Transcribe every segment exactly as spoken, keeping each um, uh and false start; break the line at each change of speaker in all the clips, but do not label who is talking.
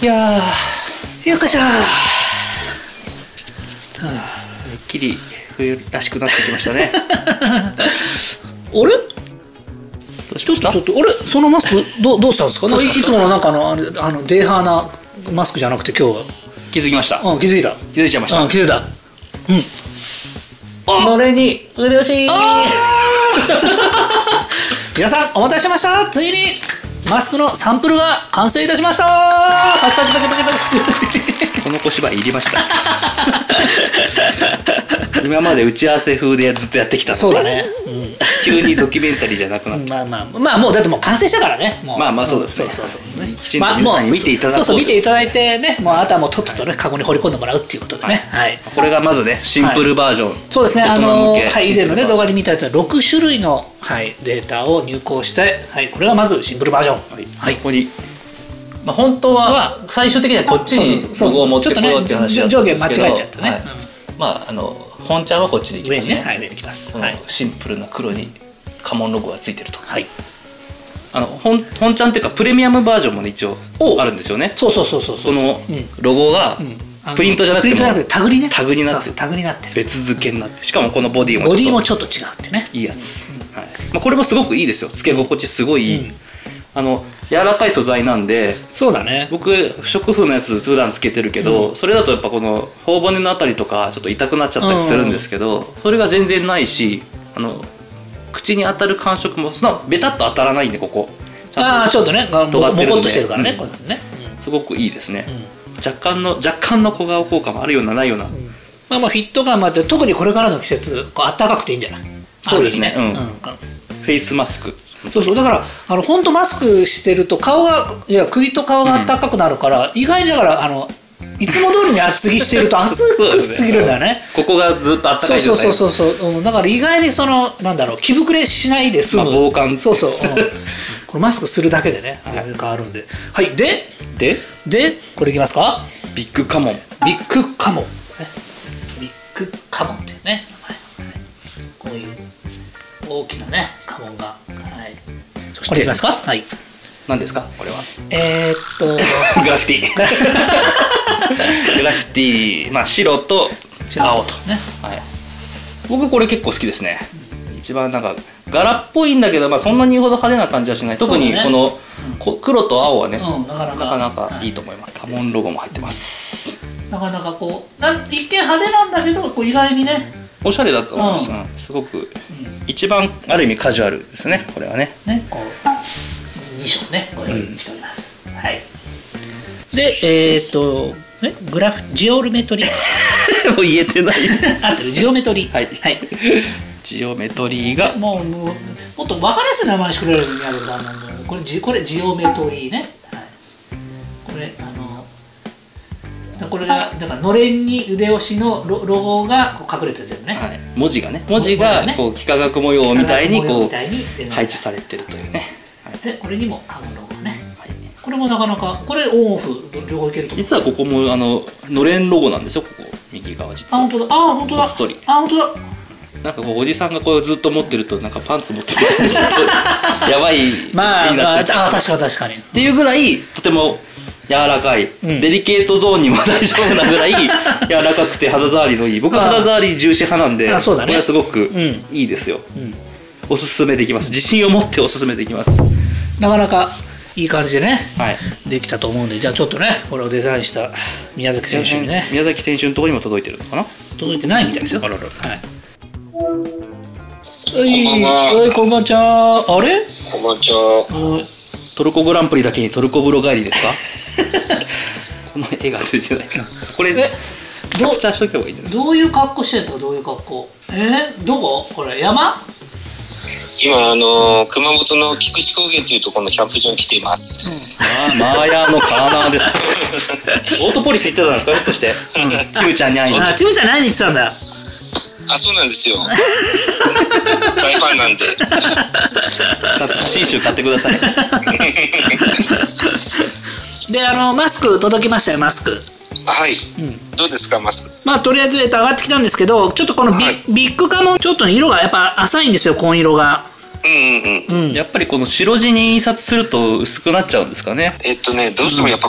いやー、よっこいしょー。
めっきり冬らしくなってきましたね。
あれ？
どうしました？
ちょっと、あれ、そのマスクどどうしたんですか？いいつものなんかのあれあのデーハーなマスクじゃなくて今日は。
気づきました。
うん、気づいた。
気づいちゃいました。
うん、気づいた。うん。のれに腕押し。皆さんお待たせしました。ついにマスクのサンプルが完成いたしました。パチパチパチパチパチ。
この小芝居いりました。今まで打ち合わせ風でずっとやってきたので。
そうだね。
急にドキュメンタリーじゃなくなっちゃう。
まあまあまあ、もうだってもう完成したからね。もう
まあまあそうですね。
そうそうそうね。
きちんと皆さんに見ていただこう。
そうそう、見ていただいてね、もうあとはもうとっととねカゴに放り込んでもらうっていうことでね。はい。
これがまずね、シンプルバージョン。
そうですね。あのはい、以前のね動画で見たやつはろくしゅるいのはいデータを入稿して、はい、これがまずシンプルバージョン。はい。
ここに。
まあ本当は最終的にはこっちにロゴを持ってこようっていう話だったんですけど、
上下間違えちゃったね。
まああの本ちゃんはこっちでいきますね。
はい、上にいきます。
シンプルな黒に家紋ロゴがついてると。
はい。
あの本本ちゃんっていうかプレミアムバージョンもね一応あるんですよね。
そうそうそうそう。
このロゴがプリントじゃなくても
タグにね。
タグになって、
タグになってる。
別付けになって、しかもこのボディも
ボディもちょっと違うってね。
いいやつ。はい。まあこれもすごくいいですよ。つけ心地すごいいい。あの柔らかい素材なんで。
そうだね。
僕不織布のやつ普段つけてるけど、それだとやっぱこの頬骨のあたりとかちょっと痛くなっちゃったりするんですけど、それが全然ないし、あの口に当たる感触もそんなベタっと当たらないんで、ここ
ああちょっとねモコッとしてるからね、これね
すごくいいですね。若干の若干の小顔効果もあるようなないような。
まあまあフィット感もあって、特にこれからの季節こう暖かくていいんじゃない？
そうですね。うん。フェイスマスク。
そうそう、だからあの本当マスクしてると顔がいや首と顔が暖かくなるから、意外にだからあのいつも通りに厚着してると暑くすぎるんだよね。
ここがずっと暖かい状態。
そうそうそうそう。だから意外にそのなんだろう、着膨れしないで済む。
防寒。
そうそう。これマスクするだけでね全然変わるんで。はい。で
で
でこれいきますか。
ビッグカモン。
ビッグカモン。ビッグカモンっていうね。こういう大きなね家紋が。はい。そしてこれいきますか。はい。
何ですかこれは。
えー、っと
グラフィティ。グラフィティ、まあ白と青とね。はい。僕これ結構好きですね。一番なんか柄っぽいんだけど、まあそんなにほど派手な感じはしない。特にこの黒と青はね、なかなかいいと思います。家紋ロゴも入ってます。
なかなかこうな一見派手なんだけど、こう意外にね
おしゃれだと思います。すごく一番ある意味カジュアルですね。これはね。
ね、こうにしょねこれにしております。はい。でえっとねグラフジオメトリー
もう言えてない。
あってるジオメトリー。
はいはい。ジオメトリーが
もうもうもっと分かりやすい名前してくれる宮崎さんなんで、これジこれジオメトリーね。はい。これあのこれがだからのれんに腕押しの ロ, ロゴがこう隠れてる全部ね。
はい。文字がね文字がこう幾何学模様みたいにこう配置されてるというね。
でこれにも家紋ロゴね。これもなかなかこれオンオフ両方いけると。
実はここもあののれんロゴなんですよ。ここ右側実は。
あ本当だ。あ本当だ。
こっそり。
あ本当だ。
なんかこうおじさんがこうずっと持ってるとなんかパンツ持ってるやばい
まあまああ確か確かに
っていうぐらいとても柔らかい、デリケートゾーンにも大丈夫なぐらい柔らかくて肌触りのいい。僕は肌触り重視派なんで、これはすごくいいですよ。おすすめできます。自信を持っておすすめできます。
なかなかいい感じでね、できたと思うんで、じゃあちょっとねこれをデザインした宮崎選手にね。
宮崎選手のところにも届いてるのかな。
届いてないみたいですよ。あらら。はい。
こんばんは。
はい、こんばんちゃあれ
こんばんちは。
トルコグランプリだけにトルコ風呂帰りですか。この絵が出てないか。これキャプチャーしとけばいいんです。
どういう格好してるんですか。どういう格好。えー、どここれ山。
今あの熊本の菊池高原というところのキャンプ場に来ています。
うん、ああマーヤのカーナーです。オートポリス行ってたんですか。ひょっとして、うん、チムちゃんに会いに。
あチムちゃんに会いに行ってたんだ。
あそうなんですよ。大ファンなんで。
写真集買ってください。
であのマスク届きましたよ。マスク。
はい、うん、どうですかマスク。
まあとりあえず上がってきたんですけど、ちょっとこの ビ,、はい、ビッグカモンちょっと、ね、色がやっぱ浅いんですよ。紺色が。
うんうんうん。
やっぱりこの白地に印刷すると薄くなっちゃうんですかね。
えっとねどうしてもやっぱ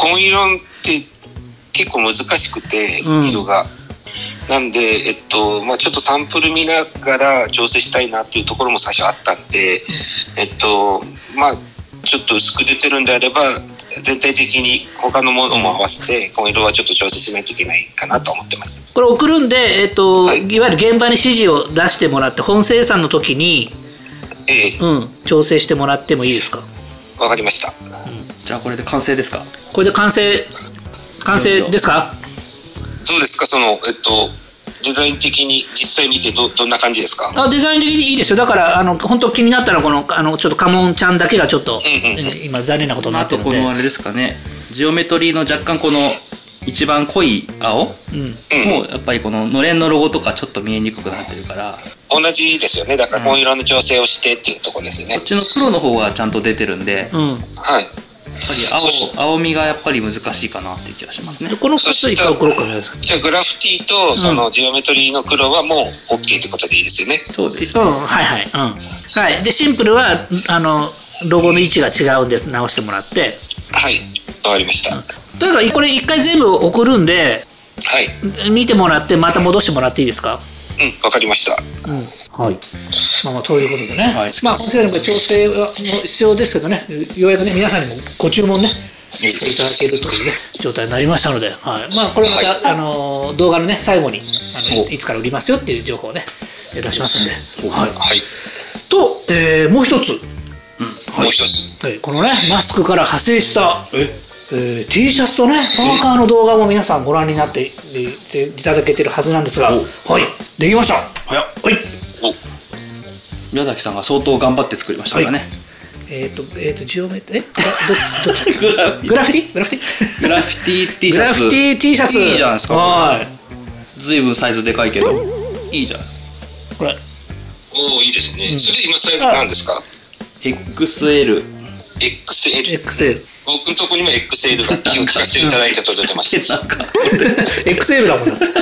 紺色って結構難しくて、
うん
色が。なんで、えっと、まあちょっとサンプル見ながら調整したいなっていうところも最初あったんで、えっと、まあちょっと薄く出てるんであれば、全体的に他のものも合わせて、紺色はちょっと調整しないといけないかなと思ってます。
これ送るんで、えっと、
はい
いわゆる現場に指示を出してもらって、本生産の時に、
ええ、
うん、調整してもらってもいいですか？
わかりました。
じゃあこれで完成ですか？
これで完成、完成ですか？
どうですか、その、えっと、デザイン的に実際見てどどんな感じですか？
あ、デザイン的にいいですよ。だからあの本当気になったのはこのあのちょっとカモンちゃんだけがちょっと、
うんうん
えー今残念なことにな
あ
ってるので、
とこのあれですかね、ジオメトリーの若干この一番濃い青も
うん、
やっぱりこののれんのロゴとかちょっと見えにくくなってるから、こ
同じですよね。だから紺色の調整をしてっていうところですよね。
っちの黒の方がちゃんと出てるんで、やっ
うん、
はい。
ぱり青青みがやっぱり難しいかなっていう気がしますね
で。このふたついっかい送ろうかじゃないですか。
じゃあグラフィティとそのジオメトリーの黒はもう OK ってことでいいですよね。
そうです
うん、はいはい、うん、はい。でシンプルはあのロゴの位置が違うんです。直してもらって。
はい。わかりました。は
だからこれ一回全部送るんで
い。
見てもらってまた戻してもらっていいですか？
うん、わかりました。
うん、はい。まあまあということでね、
はい
まあ本当に調整はも必要ですけどね、ようやくね皆さんにもご注文ねしていただけるというね状態になりましたので、はい。まあこれまた、
はい
あの動画のね最後にあのいつから売りますよっていう情報をね出しますんで、はい。
はい。
と、えーもう一つ、
もう一つ。
はい、このねマスクから派生したえー T シャツとねパーカーの動画も皆さんご覧になっていていただけてるはずなんですが、はい、できました。
早っ。
はい。
お、
宮崎さんが相当頑張って作りましたからね。
えっ、とえっ、とジオメトえグラどどっちグラフィティグラフィティ
グラフィティ T シャツ。
グラフィティ T シャツ
いいじゃないですか。
はい。
ずいぶんサイズでかいけどいいじゃん。
これ
おーいいですね。それ今サイズなんですか？
エックスエル。
エックスエル。
エックスエル
僕のとこにも エックスエル が気を利かせていただいて届いてました。
なんか
エックスエル だもんだって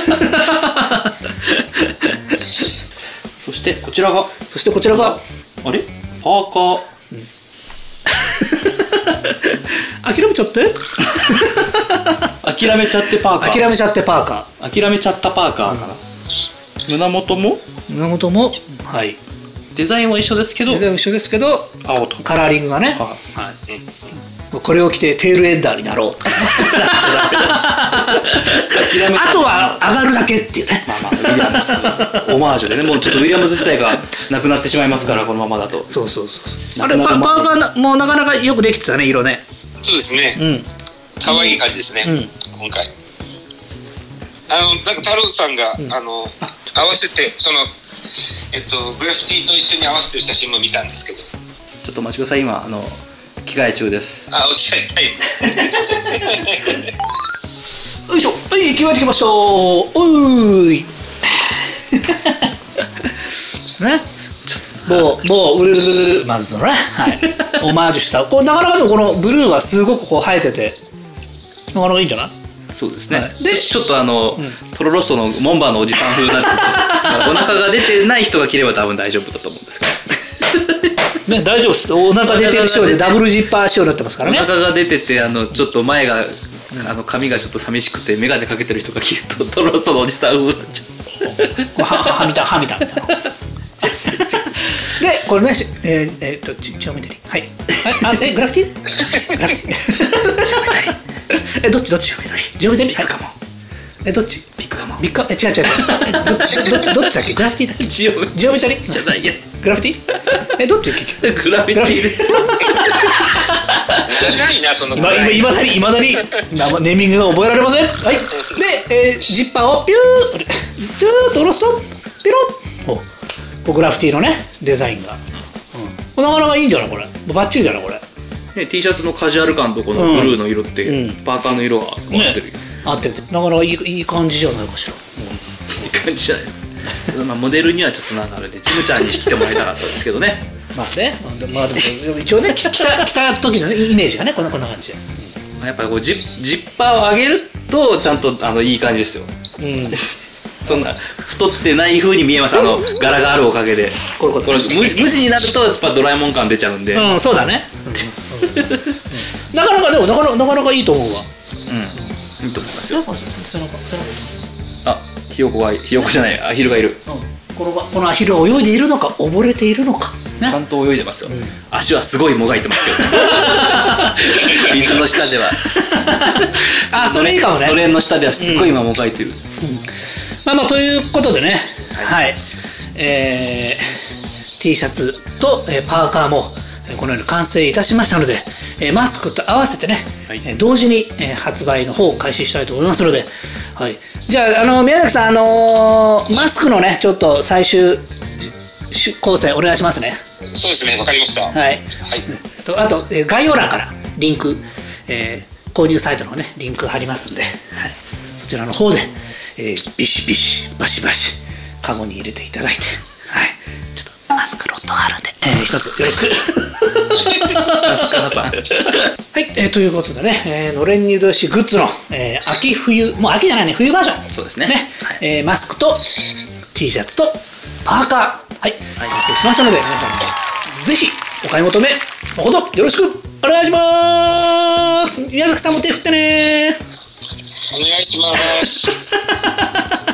そしてこちらが
そしてこちらが
あれパーカー。
諦めちゃって
諦めちゃってパーカー。
諦めちゃってパーカ
諦めちゃったパーカーかな。胸元も
ー胸元もはい
デザインは一緒ですけど
デザインも一緒ですけど
青と。
カラーリングがね、
は
はい、これを着てテールエンダーになろう
諦めた
あとは上がるだけっていうね
まあまあウィリアムスオマージュでね、もうちょっとウィリアムズ自体がなくなってしまいますから、このままだと。
そうそうそうあ
なかなか
れパパーカーなもうなかなかよくできてたね色ね。
そうですね。
うん
可愛い感じですね。
うん
今回。あのなんか太郎さんが、あの合わせてそのえっとグラフィティと一緒に合わせてる写真も見たんですけど。
ちょっとお待ちください、今あの着替え中です。
あ、お着替えタイム。
よいしょはい着替えてきましたおーいね某某ウルルルルルまずそのねはいオマージュしたこれなかなかでもこのブルーはすごくこう生えててなかなかいいんじゃない。
そうですね、
はい
でちょっとあの、トロロッソのモンバーのおじさん風になっててだからお腹が出てない人が着れば多分大丈夫だと思うんですけど
ね大丈夫ですお腹出てる仕様でダブルジッパー仕様になってますから
お
ね。
腹が出ててあのちょっと前が、あの髪がちょっと寂しくて眼鏡かけてる人が着るとトロロッソのおじさん風になっちゃう。
はははみたはみたみたいなでこれねしえー、えー、っとジジオメトリーはいあえグラフィティグラフィティジオメトリーえどっちどっちジオメトリージオメトリーはいかもえどっちビッグカモンビッグカモンえ違う違う違うえどっちどどっちだっけグラフィティだっけ
ジオ
ジオメトリー
じゃないや
グラフィティえどっち結局
グラフィティです
長いなその。
今今いまだにいまだになネーミングが覚えられません。はいで、えー、ジッパーをピューピューッと下ろすとピロッおグラフィティのねデザインが、うん、なかなかいいんじゃないこれバッチリじゃないこれ
ね、T シャツのカジュアル感とこのブルーの色って、
うん
パーカーの色が合ってる、
ね合ってるなかなかいいいい感じじゃないかしら。
いい感じじゃないまあモデルにはちょっとなんかあれでちむちゃんに来てもらいたかったですけどね
まあねまあでも一応ね着た着た時の、ね、イメージがねこんなこんな感じで、
やっぱりこうジッジッパーを上げるとちゃんとあのいい感じですよ。
うん
そんな太ってない風に見えました、あの柄があるおかげで。
こういうこと
これ無無地になるとやっぱドラえもん感出ちゃうんで、
うん、そうだね、うんなかなかでもなかなかなかなかいいと思うわ。
うん、いいと思いますよ。
なんか背中背中
あ、ひよこがひよこじゃないアヒルがいる。
うん、このこのアヒルは泳いでいるのか溺れているのか、
ちゃんと泳いでますよ。足はすごいもがいてますよ。水の下では。
あ、それいいかもね。
のれんの下ではすごい今もがいてる。
まあまあということでね、はい、えー、T シャツと、えー、パーカーもえーこのように完成いたしましたので、えーマスクと合わせてね、
はい
えー同時に、えー発売の方を開始したいと思いますので、はい、じゃあ、あの宮崎さん、あのーマスクのねちょっと最終し構成お願いしますね。
そうですね、わかりました。はい。
はい、とあと、えー概要欄からリンク、えー購入サイトのねリンク貼りますんで、はい、そちらの方で、えービシビシバシバシカゴに入れていただいて、はい、ちょっとマスクロットがあるんで、えー一つよろしく。
ナスカナさん。
はい、えーということでね、えーのれんにうどよしグッズの、えー秋冬、もう秋じゃないね、冬バージョン。
そうですねはい
えーマスクと T シャツとパーカー、はい、完成しましたので、皆さんもぜひお買い求め誠よろしくお願いします。宮崎さんも手振ってね。
お願いします。